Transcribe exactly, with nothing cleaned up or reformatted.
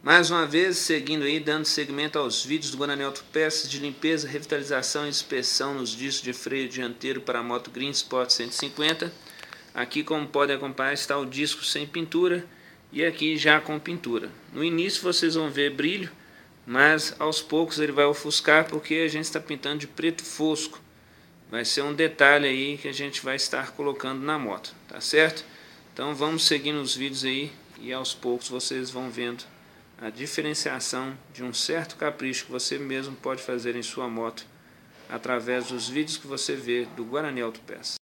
Mais uma vez, seguindo aí, dando seguimento aos vídeos do Guarani Autopeças de limpeza, revitalização e inspeção nos discos de freio dianteiro para a moto Green Sport cento e cinquenta. Aqui, como podem acompanhar, está o disco sem pintura e aqui já com pintura. No início vocês vão ver brilho, mas aos poucos ele vai ofuscar porque a gente está pintando de preto fosco. Vai ser um detalhe aí que a gente vai estar colocando na moto, tá certo? Então vamos seguindo os vídeos aí e aos poucos vocês vão vendo a diferenciação de um certo capricho que você mesmo pode fazer em sua moto através dos vídeos que você vê do Guarani Autopeças.